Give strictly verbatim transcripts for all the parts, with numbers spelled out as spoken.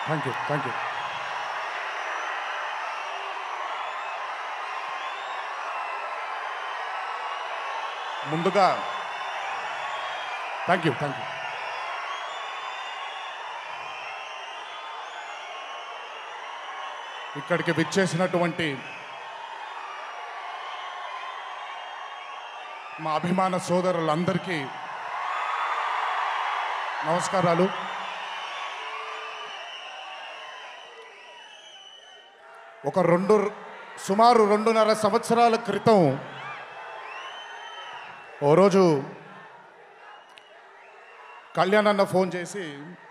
Thank you thank you ముందుగా thank you thank you ఇక్కడికి విచ్చేసినటువంటి మా అభిమాన సోదరులందరికీ నమస్కారాలు. ఒక రెండు సుమారు రెండున్నర సంవత్సరాల క్రితం ఓ రోజు కళ్యాణ్ అన్న ఫోన్ చేసి,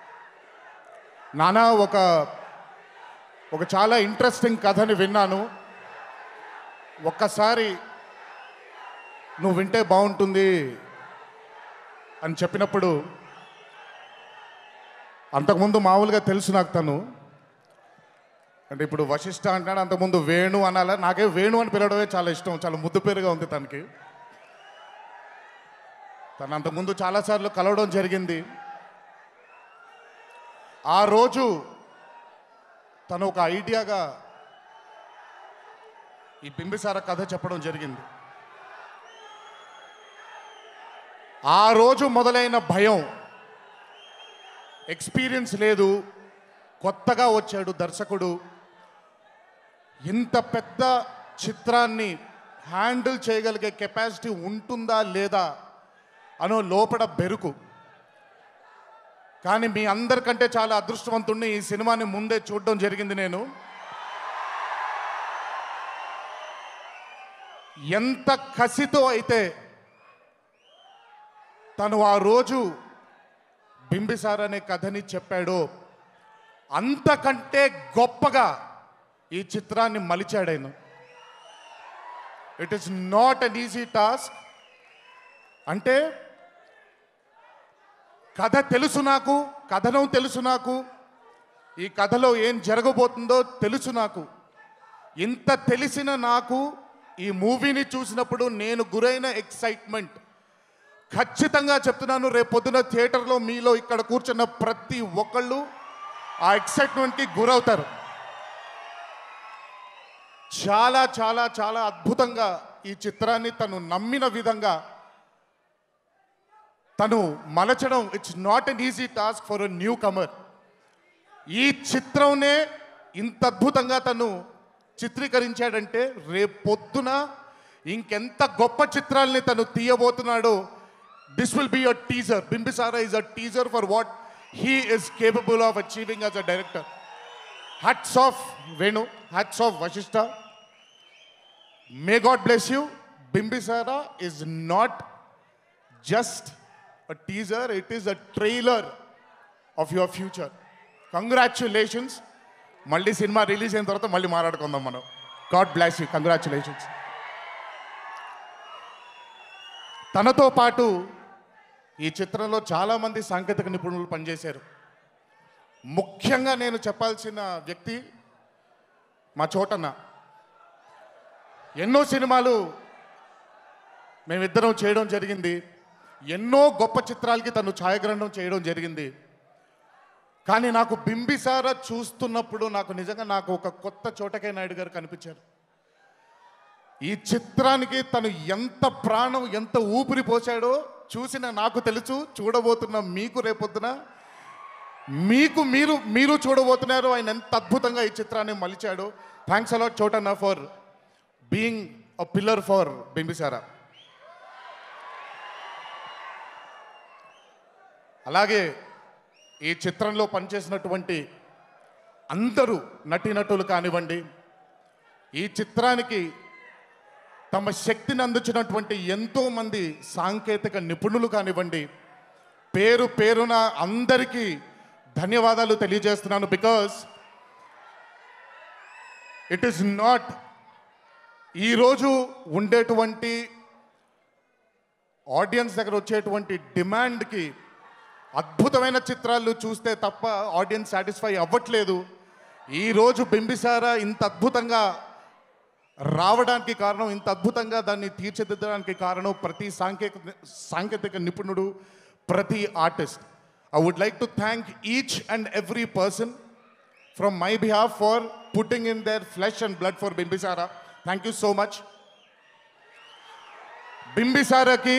నానా ఒక ఒక చాలా ఇంట్రెస్టింగ్ కథని విన్నాను, ఒక్కసారి నువ్వు వింటే బాగుంటుంది అని చెప్పినప్పుడు, అంతకుముందు మామూలుగా తెలుసు నాకు తను అంటే ఇప్పుడు వశిష్ఠ అంటాడు, అంతకుముందు వేణు అనాలా, నాకే వేణు అని పిలవడమే చాలా ఇష్టం, చాలా ముద్దు పేరుగా ఉంది తనకి. తను అంతకుముందు చాలాసార్లు కలవడం జరిగింది. ఆ రోజు తను ఒక ఐడియాగా ఈ బింబిసార కథ చెప్పడం జరిగింది. ఆ రోజు మొదలైన భయం, ఎక్స్పీరియన్స్ లేదు, కొత్తగా వచ్చాడు దర్శకుడు, ఇంత పెద్ద చిత్రాన్ని హ్యాండిల్ చేయగలిగే కెపాసిటీ ఉంటుందా లేదా అనో లోపల బెరుకు. కానీ మీ అందరికంటే చాలా అదృష్టవంతుణ్ణి, ఈ సినిమాని ముందే చూడడం జరిగింది. నేను ఎంత కసితో అయితే తను ఆ రోజు బింబిసార అనే కథని చెప్పాడో, అంతకంటే గొప్పగా ఈ చిత్రాన్ని మలిచాడాను. It is not an easy task. అంటే కథ తెలుసు నాకు, కథనం తెలుసు నాకు, ఈ కథలో ఏం జరగబోతుందో తెలుసు నాకు. ఇంత తెలిసిన నాకు ఈ మూవీని చూసినప్పుడు నేను గురైన ఎక్సైట్మెంట్ ఖచ్చితంగా చెప్తున్నాను, రేపు పొద్దున థియేటర్లో మీలో ఇక్కడ కూర్చున్న ప్రతి ఒక్కళ్ళు ఆ ఎక్సైట్మెంట్కి గురవుతారు. చాలా చాలా చాలా అద్భుతంగా ఈ చిత్రాన్ని తను నమ్మిన విధంగా తను మలచడం, it's not an easy task for a newcomer. ఈ చిత్రంనే ఇంత అద్భుతంగా తను చిత్రీకరించాడంటే రేపు పొద్దున ఇంకెంత గొప్ప చిత్రాల్ని తను తీయబోతున్నాడో. This will be a teaser. Bimbisara is a teaser for what he is capable of achieving as a director. Hats off Venu, hats off Vashishta. May God bless you. Bimbisara is not just a teaser, it is a trailer of your future. Congratulations. మళ్ళీ సినిమా release అయిన తర్వాత మళ్ళీ మాట్లాడుకుందాం మనం. God bless you. Congratulations. తనతో పాటు ఈ చిత్రంలో చాలామంది సాంకేతిక నిపుణులు పనిచేశారు. ముఖ్యంగా నేను చెప్పాల్సిన వ్యక్తి మా చోటన్న. ఎన్నో సినిమాలు మేమిద్దరం చేయడం జరిగింది, ఎన్నో గొప్ప చిత్రాలకి తను ఛాయాగ్రహణం చేయడం జరిగింది. కానీ నాకు బింబిసార చూస్తున్నప్పుడు నాకు నిజంగా నాకు ఒక కొత్త చోటకే నాయుడు గారు కనిపించారు. ఈ చిత్రానికి తను ఎంత ప్రాణం, ఎంత ఊపిరి పోసాడో చూసిన నాకు తెలుసు, చూడబోతున్న మీకు రేపొద్దున మీకు మీరు మీరు చూడబోతున్నారు ఆయన ఎంత అద్భుతంగా ఈ చిత్రాన్ని మలిచాడు. థ్యాంక్స్ అలాట్ చోటన్న for being a pillar for Bimbisara. అలాగే ఈ చిత్రంలో పనిచేసినటువంటి అందరూ నటీనటులు కానివ్వండి, ఈ చిత్రానికి తమ శక్తిని అందించినటువంటి ఎంతోమంది సాంకేతిక నిపుణులు కానివ్వండి, పేరు పేరున అందరికీ ధన్యవాదాలు తెలియజేస్తున్నాను. బికాస్ ఇట్ ఈస్ నాట్ ఈరోజు ఉండేటువంటి ఆడియన్స్ దగ్గర వచ్చేటువంటి డిమాండ్కి అద్భుతమైన చిత్రాలు చూస్తే తప్ప ఆడియన్స్ సాటిస్ఫై అవ్వట్లేదు. ఈరోజు బింబిసార ఇంత అద్భుతంగా రావడానికి కారణం, ఇంత అద్భుతంగా దాన్ని తీర్చిదిద్దడానికి కారణం ప్రతి సాంకేతిక సాంకేతిక నిపుణుడు, ప్రతి artist. I would like to thank each and every person from my behalf for putting in their flesh and blood for Bimbisara. Thank you so much. బింబిసారకి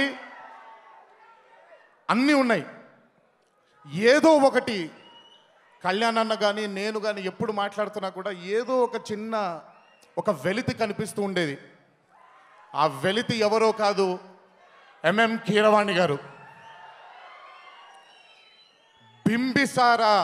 అన్నీ ఉన్నాయి. ఏదో ఒకటి కళ్యాణ్ అన్న కానీ నేను కానీ ఎప్పుడు మాట్లాడుతున్నా కూడా ఏదో ఒక చిన్న ఒక వెలితి కనిపిస్తూ ఉండేది. ఆ వెలితి ఎవరో కాదు, ఎంఎం కీరవాణి గారు. బింబిసారా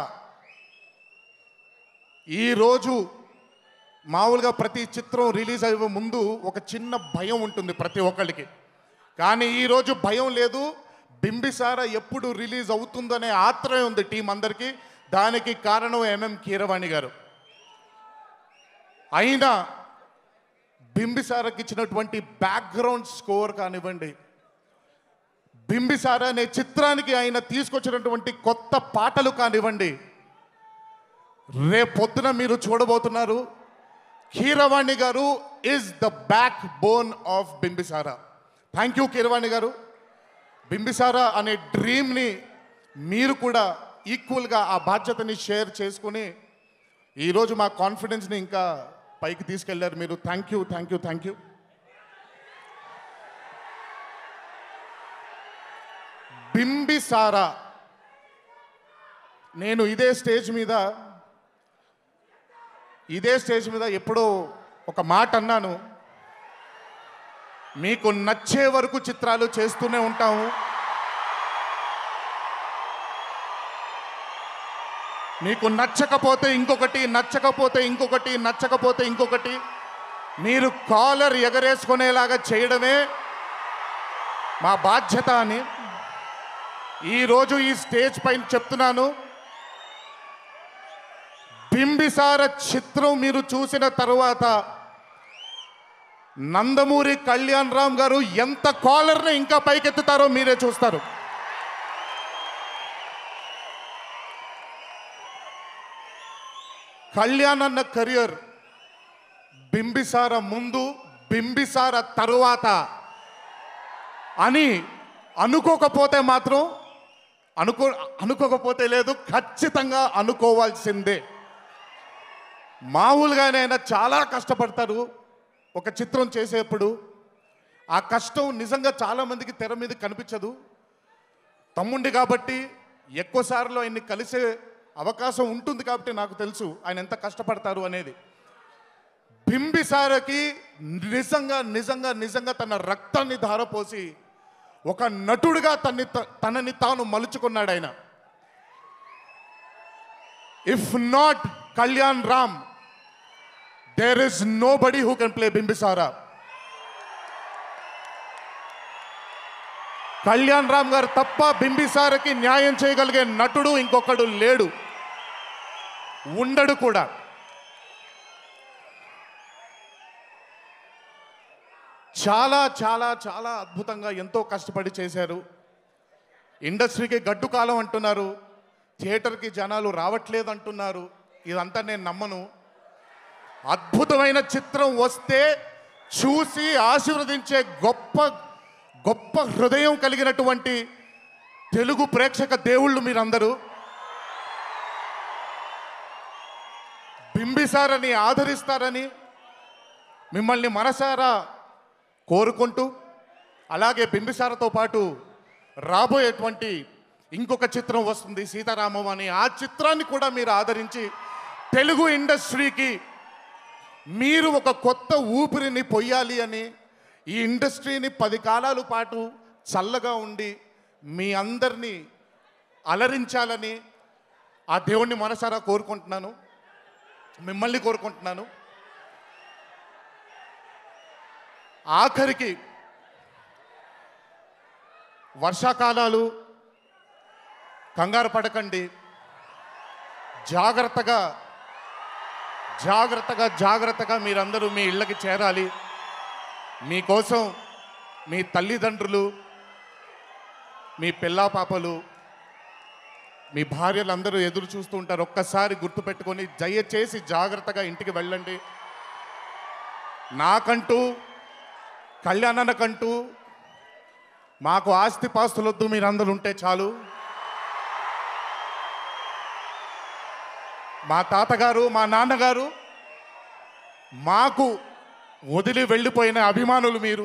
ఈరోజు మామూలుగా ప్రతి చిత్రం రిలీజ్ అయ్యే ముందు ఒక చిన్న భయం ఉంటుంది ప్రతి ఒక్కరికి. కానీ ఈరోజు భయం లేదు. బింబిసారా ఎప్పుడు రిలీజ్ అవుతుందనే ఆత్రమే ఉంది టీం అందరికీ. దానికి కారణం ఎంఎం కీరవాణి గారు. అయినా బింబిసారాకి ఇచ్చినటువంటి బ్యాక్గ్రౌండ్ స్కోర్ కానివ్వండి, బింబిసారా అనే చిత్రానికి ఆయన తీసుకొచ్చినటువంటి కొత్త పాటలు కానివ్వండి, రేపొద్దున మీరు చూడబోతున్నారు. కీరవాణి గారు is the backbone of Bimbisara. Thank you Keeravani గారు. బింబిసారా అనే డ్రీమ్ని మీరు కూడా ఈక్వల్గా ఆ బాధ్యతని షేర్ చేసుకుని ఈరోజు మా కాన్ఫిడెన్స్ని ఇంకా పైకి తీసుకెళ్లారు మీరు. Thank you thank you thank you. Bimbisara నేను ఇదే స్టేజ్ మీద ఇదే స్టేజ్ మీద ఎప్పుడో ఒక మాట అన్నాను, మీకు నచ్చే వరకు చిత్రాలు చేస్తూనే ఉంటాము, మీకు నచ్చకపోతే ఇంకొకటి, నచ్చకపోతే ఇంకొకటి, నచ్చకపోతే ఇంకొకటి, మీరు కాలర్ ఎగరేసుకునేలాగా చేయడమే మా బాధ్యత అని ఈరోజు ఈ స్టేజ్ పైన చెప్తున్నాను. బింబిసార చిత్రం మీరు చూసిన తరువాత నందమూరి కళ్యాణ్ రామ్ గారు ఎంత కాలర్ని ఇంకా పైకెత్తుతారో మీరే చూస్తారు. కళ్యాణ్ అన్న కెరియర్ బింబిసార ముందు, బింబిసార తరువాత అని అనుకోకపోతే మాత్రం అనుకో అనుకోకపోతే లేదు, ఖచ్చితంగా అనుకోవాల్సిందే. మామూలుగానే ఆయన చాలా కష్టపడతారు ఒక చిత్రం చేసేప్పుడు. ఆ కష్టం నిజంగా చాలామందికి తెర మీద కనిపించదు. తమ్ముండి కాబట్టి ఎక్కువసార్లు ఆయన్ని కలిసే అవకాశం ఉంటుంది కాబట్టి నాకు తెలుసు ఆయన ఎంత కష్టపడతారు అనేది. బింబిసారకి నిజంగా నిజంగా నిజంగా తన రక్తాన్ని ధారపోసి ఒక నటుడిగా తన్ని తనని తాను మలుచుకున్నాడు ఆయన. If not Kalyan Ram, there is nobody who can play Bimbisara. Kalyan Ram గారు తప్ప బింబిసారకి న్యాయం చేయగలిగే నటుడు ఇంకొకడు లేడు, ఉండడు కూడా. చాలా చాలా చాలా అద్భుతంగా ఎంతో కష్టపడి చేశారు. ఇండస్ట్రీకి గడ్డు కాలం అంటున్నారు, థియేటర్కి జనాలు రావట్లేదు అంటున్నారు. ఇదంతా నేను నమ్మను. అద్భుతమైన చిత్రం వస్తే చూసి ఆశీర్వదించే గొప్ప గొప్ప హృదయం కలిగినటువంటి తెలుగు ప్రేక్షక దేవుళ్ళు మీరందరూ. బింబిసారని ఆదరిస్తారని మిమ్మల్ని మనసారా కోరుకుంటూ, అలాగే బింబిసారతో పాటు రాబోయేటువంటి ఇంకొక చిత్రం వస్తుంది సీతారామం అని. ఆ చిత్రాన్ని కూడా మీరు ఆదరించి తెలుగు ఇండస్ట్రీకి మీరు ఒక కొత్త ఊపిరిని పొయ్యాలి అని, ఈ ఇండస్ట్రీని పది కాలాల పాటు చల్లగా ఉండి మీ అందరినీ అలరించాలని ఆ దేవుణ్ణి మనసారా కోరుకుంటున్నాను, మిమ్మల్ని కోరుకుంటున్నాను. ఆఖరికి వర్షాకాలాలు, కంగారు పడకండి, జాగ్రత్తగా జాగ్రత్తగా జాగ్రత్తగా మీరందరూ మీ ఇళ్ళకి చేరాలి. మీకోసం మీ తల్లిదండ్రులు, మీ పిల్లా పాపలు, మీ భార్యలందరూ ఎదురు చూస్తూ ఉంటారు. ఒక్కసారి గుర్తుపెట్టుకొని దయచేసి జాగ్రత్తగా ఇంటికి వెళ్ళండి. నాకంటూ కళ్యాణనకంటూ మాకు ఆస్తిపాస్తులొద్దు, మీరందరూ ఉంటే చాలు. మా తాతగారు, మా నాన్నగారు, మాకు వదిలి వెళ్ళిపోయిన అభిమానులు మీరు.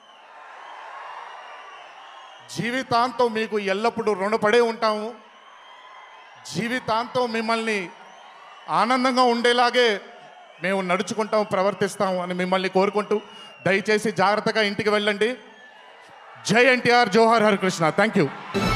జీవితాంతం మీకు ఎల్లప్పుడూ రుణపడే ఉంటాము. జీవితాంతం మిమ్మల్ని ఆనందంగా ఉండేలాగే మేము నడుచుకుంటాం, ప్రవర్తిస్తాము అని మిమ్మల్ని కోరుకుంటూ దయచేసి జాగ్రత్తగా ఇంటికి వెళ్ళండి. జై ఎన్టీఆర్, జోహార్ హరికృష్ణ. Thank you.